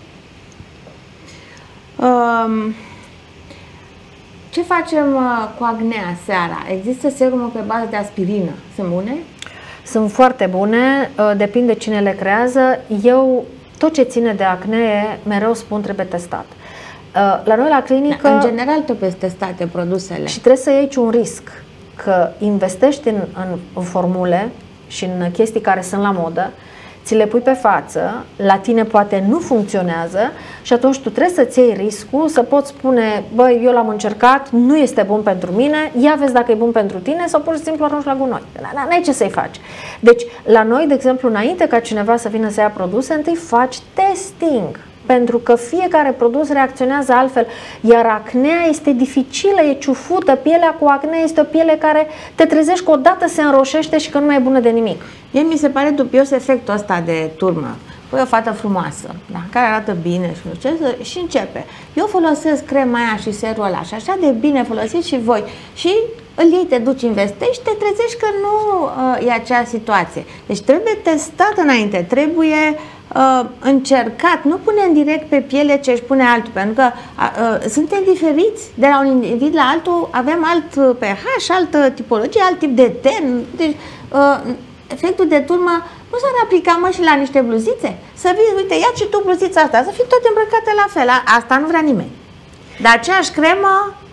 Ce facem cu acnea seara? Există serumul pe bază de aspirină. Sunt bune? Sunt foarte bune, depinde cine le creează. Eu, tot ce ține de acne, mereu spun trebuie testat. La noi la clinică... În general trebuie testate produsele. Și trebuie să iei un risc, că investești în formule și în chestii care sunt la modă, ți le pui pe față, la tine poate nu funcționează și atunci tu trebuie să-ți iei riscul să poți spune, băi, eu l-am încercat, nu este bun pentru mine, ia vezi dacă e bun pentru tine sau pur și simplu arunci la gunoi. N-ai ce să-i faci. Deci, la noi, de exemplu, înainte ca cineva să vină să ia produse, întâi faci testing. Pentru că fiecare produs reacționează altfel, iar acnea este dificilă, e ciufută, pielea cu acne este o piele care te trezești că odată se înroșește și că nu mai e bună de nimic. Mie mi se pare dubios efectul ăsta de turmă. Păi o fată frumoasă, da, care arată bine și nu știu ce, și începe. Eu folosesc crema aia și serul ăla și așa de bine folosiți și voi. Și îl iei, te duci, investești, te trezești că nu e acea situație. Deci trebuie testat înainte, trebuie încercat, nu punem direct pe piele ce își pune altul, pentru că suntem diferiți de la un individ la altul, avem alt pH, altă tipologie, alt tip de ten. Deci efectul de turmă nu s-ar aplica, mă, și la niște bluzițe? Să vii, uite, ia și tu bluzița asta, să fii toate îmbrăcate la fel, asta nu vrea nimeni. Dar aceeași cremă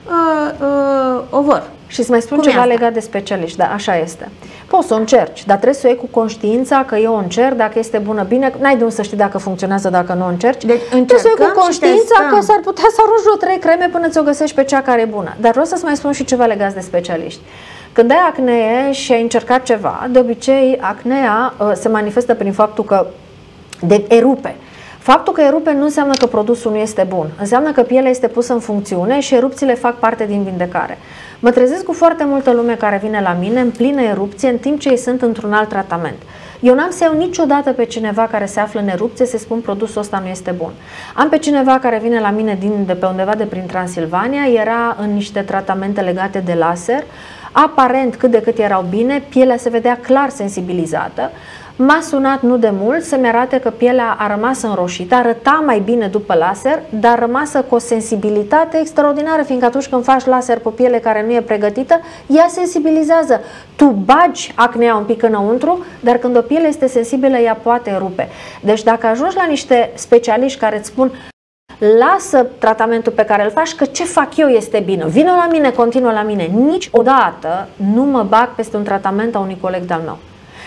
o vor. Și să mai spun ceva legat de specialiști, da, așa este. Poți să o încerci, dar trebuie să o iei cu conștiința că eu o încerc, dacă este bună, bine, n-ai de unde să știi dacă funcționează, dacă nu o încerci. Deci trebuie să o iei cu conștiința că s-ar putea să arunci 2-3 creme până ți-o găsești pe cea care e bună. Dar vreau să-ți mai spun și ceva legat de specialiști. Când ai acnee și ai încercat ceva, de obicei acnea se manifestă prin faptul că erupe. Faptul că erupe nu înseamnă că produsul nu este bun. Înseamnă că pielea este pusă în funcțiune și erupțiile fac parte din vindecare. Mă trezesc cu foarte multă lume care vine la mine în plină erupție în timp ce ei sunt într-un alt tratament. Eu n-am să iau niciodată pe cineva care se află în erupție să spun produsul ăsta nu este bun. Am pe cineva care vine la mine de pe undeva de prin Transilvania, era în niște tratamente legate de laser, aparent cât de cât erau bine, pielea se vedea clar sensibilizată. M-a sunat nu de mult să-mi arate că pielea a rămas înroșită, arăta mai bine după laser, dar rămasă cu o sensibilitate extraordinară, fiindcă atunci când faci laser pe piele care nu e pregătită, ea sensibilizează. Tu bagi acnea un pic înăuntru, dar când o piele este sensibilă, ea poate rupe. Deci dacă ajungi la niște specialiști care îți spun lasă tratamentul pe care îl faci, că ce fac eu este bine, vină la mine, continuă la mine, niciodată nu mă bag peste un tratament a unui coleg de-al meu.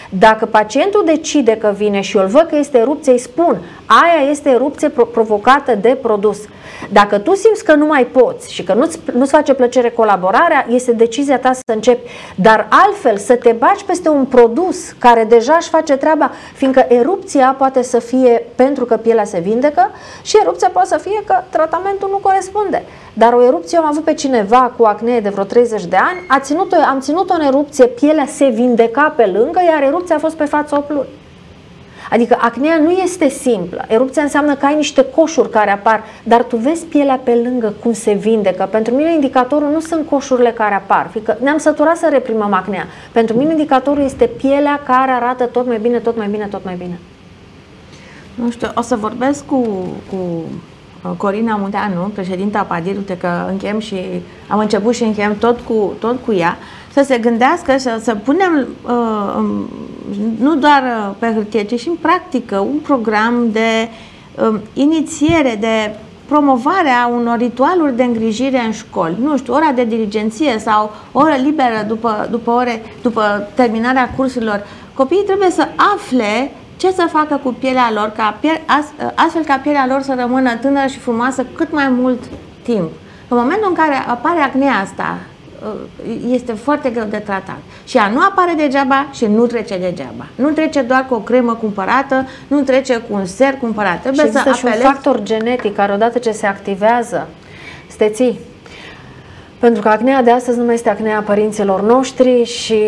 Dacă pacientul decide că vine și eu îl văd că este erupție, îi spun, aia este erupție provocată de produs. Dacă tu simți că nu mai poți și că nu-ți face plăcere colaborarea, este decizia ta să începi. Dar altfel, să te bagi peste un produs care deja își face treaba, fiindcă erupția poate să fie pentru că pielea se vindecă și erupția poate să fie că tratamentul nu corespunde. Dar o erupție, am avut pe cineva cu acnee de vreo 30 de ani, am ținut-o în erupție, pielea se vindeca pe lângă, iar erupția a fost pe față 8 luni. Adică acnea nu este simplă. Erupția înseamnă că ai niște coșuri care apar, dar tu vezi pielea pe lângă cum se vindecă. Pentru mine indicatorul nu sunt coșurile care apar, fiindcă ne-am săturat să reprimăm acnea. Pentru mine indicatorul este pielea care arată tot mai bine, tot mai bine, tot mai bine. Nu știu, o să vorbesc cu Corina Munteanu, președinta PADIR, uite că încheiem și am început și încheiem tot cu ea, să se gândească să punem nu doar pe hârtie, ci și în practică un program de inițiere, de promovare a unor ritualuri de îngrijire în școli. Nu știu, ora de diligenție sau oră liberă după terminarea cursurilor. Copiii trebuie să afle ce să facă cu pielea lor, astfel ca pielea lor să rămână tânără și frumoasă cât mai mult timp. În momentul în care apare acnea asta, este foarte greu de tratat. Și ea nu apare degeaba și nu trece degeaba. Nu trece doar cu o cremă cumpărată, nu trece cu un ser cumpărat. Trebuie și există și un factor genetic care odată ce se activează, steții. Pentru că acnea de astăzi nu mai este acnea părinților noștri și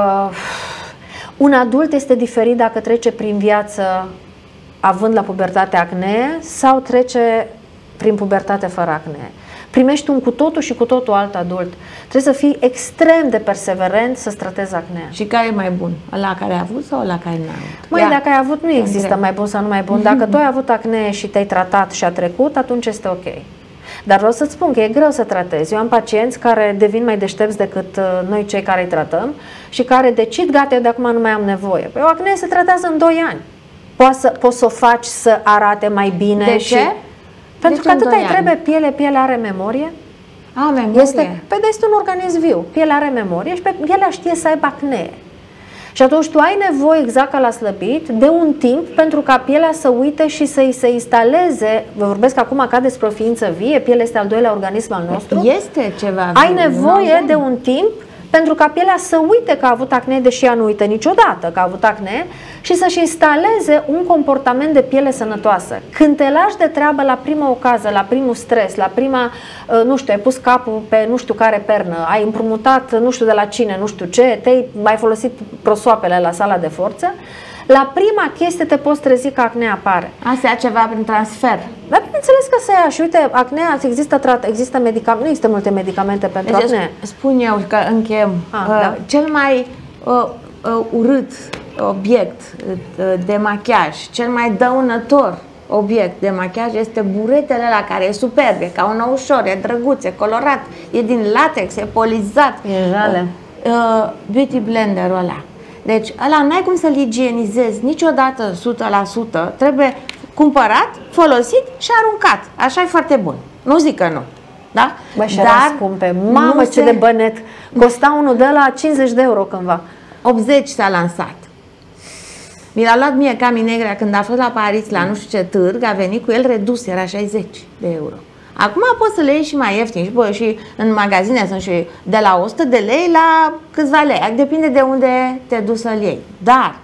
un adult este diferit dacă trece prin viață având la pubertate acnee sau trece prin pubertate fără acnee. Primești un cu totul și cu totul alt adult. Trebuie să fii extrem de perseverent să-ți tratezi acnea. Și care e mai bun? Ăla care a avut sau ăla care n-a avut? Măi, dacă ai avut, nu există mai bun sau nu mai bun. Dacă tu ai avut acnee și te-ai tratat și a trecut, atunci este ok. Dar vreau să-ți spun că e greu să tratezi. Eu am pacienți care devin mai deștepți decât noi cei care îi tratăm și care decid, gata, eu de acum nu mai am nevoie. Păi o acnee se tratează în 2 ani. Poți să o faci să arate mai bine. De ce? Pentru că atât îi trebuie pielea are memorie. Memorie. Este un organism viu. Pielea are memorie și pielea știe să aibă acnee. Și atunci tu ai nevoie, exact ca la slăbit, de un timp pentru ca pielea să uite și să-i se instaleze. Vă vorbesc acum ca despre o ființă vie, pielea este al doilea organism al nostru. Este ceva. Ai nevoie de un timp pentru ca pielea să uite că a avut acnee, deși ea nu uită niciodată că a avut acnee, și să-și instaleze un comportament de piele sănătoasă. Când te lași de treabă la prima ocazie, la primul stres, la prima, nu știu, ai pus capul pe nu știu care pernă, ai împrumutat nu știu de la cine, nu știu ce, ai folosit prosoapele la sala de forță, la prima chestie te poți trezi că acnea apare. Asta e ceva prin transfer. Dar bineînțeles că se ia. Și uite, acnea, există medicamente, nu există multe medicamente pentru acnea. Spun eu că încheiem. Da. Cel mai urât obiect de machiaj, cel mai dăunător obiect de machiaj este buretele ăla care e superb, e ca un oușor, e drăguț, e colorat, e din latex, e polizat. E jale. Beauty blender-ul ăla. Deci ăla n-ai cum să-l igienizezi niciodată 100%, trebuie cumpărat, folosit și aruncat. Așa e foarte bun. Nu zic că nu. Da? Bă, și era scumpe. Mamă, ce de bănet. Costa unul de la 50 de euro cândva. 80 s-a lansat. Mi l-a luat mie Cami Negrea când a fost la Paris la nu știu ce târg, a venit cu el redus, era 60 de euro. Acum poți să le iei și mai ieftin și în magazine sunt și de la 100 de lei la câțiva lei. Depinde de unde te duci să-l iei. Dar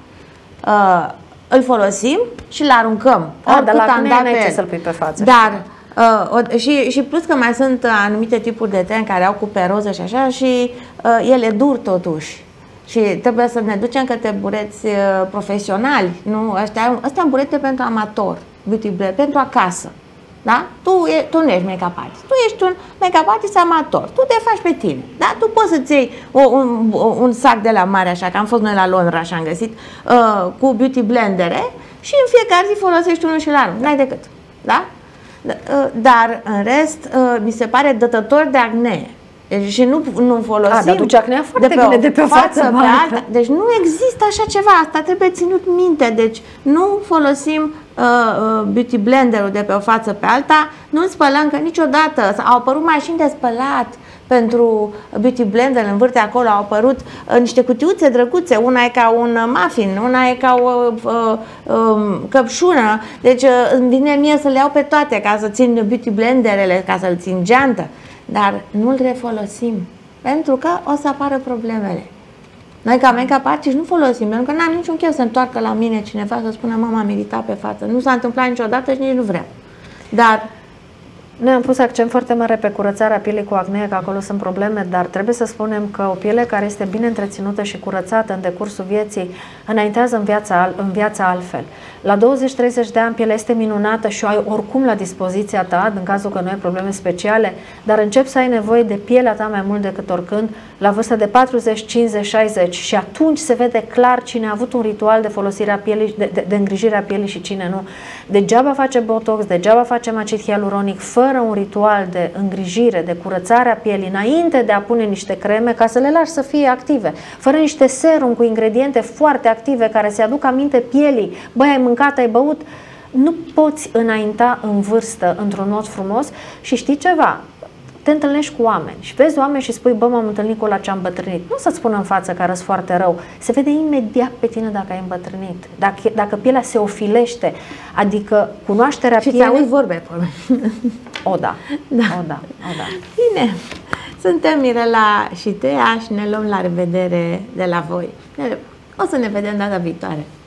îl folosim și îl aruncăm. Dar la acnee n-ai ce să-l pui pe față. Dar și plus că mai sunt anumite tipuri de ten care au cuperoză și așa și ele dur totuși. Și trebuie să ne ducem către bureți profesionali. Nu? Astea burete pentru amator, beauty blender, pentru acasă. Da? Tu nu ești make-up artist. Tu ești un make-up artist amator. Tu te faci pe tine. Da? Tu poți să-ți iei un sac de la mare, așa, că am fost noi la Londra și am găsit, cu beauty blendere și în fiecare zi folosești unul și l-arunci. N-ai decât. Da? Dar în rest, mi se pare dătător de acnee. Deci și nu folosim. Dar duce acnea foarte bine de pe față pe alta. Deci nu există așa ceva. Asta trebuie ținut minte. Deci nu folosim beauty blender-ul de pe o față pe alta. Nu spălăm, că niciodată au apărut mașini de spălat pentru beauty blender, în vârte acolo au apărut niște cutiuțe drăguțe, una e ca un muffin, una e ca o căpșună, deci îmi vine mie să le iau pe toate ca să țin beauty blenderele, ca să-l țin geantă, dar nu-l refolosim, pentru că o să apară problemele. Noi ca make-up artist nu folosim, pentru că n-am niciun chef să întoarcă la mine cineva să spună mama m-a iritat pe față. Nu s-a întâmplat niciodată și nici nu vreau. Dar noi am pus accent foarte mare pe curățarea pielii cu acne, că acolo sunt probleme, dar trebuie să spunem că o piele care este bine întreținută și curățată în decursul vieții înaintează în viața altfel. La 20-30 de ani pielea este minunată și o ai oricum la dispoziția ta, în cazul că nu ai probleme speciale, dar începi să ai nevoie de pielea ta mai mult decât oricând la vârsta de 40, 50, 60 și atunci se vede clar cine a avut un ritual de folosire a pielii, de îngrijire a pielii și cine nu. Degeaba face botox, degeaba face acid hialuronic fără un ritual de îngrijire, de curățare a pielii, înainte de a pune niște creme ca să le lași să fie active, fără niște serum cu ingrediente foarte active care se aduc aminte pielii. Băi, ai mâncat, ai băut, nu poți înainta în vârstă într-un mod frumos. Și știi ceva? Te întâlnești cu oameni și vezi oameni și spui, bă, m-am întâlnit cu ăla ce am îmbătrânit. Nu să-ți spună în față că arăți foarte rău. Se vede imediat pe tine dacă ai îmbătrânit. Dacă pielea se ofilește, adică cunoașterea pielii... Și ți-auzi vorbe. O, da. Da. O, da. O, da. Bine. Suntem Mirela și Tea și ne luăm la revedere de la voi. O să ne vedem data viitoare.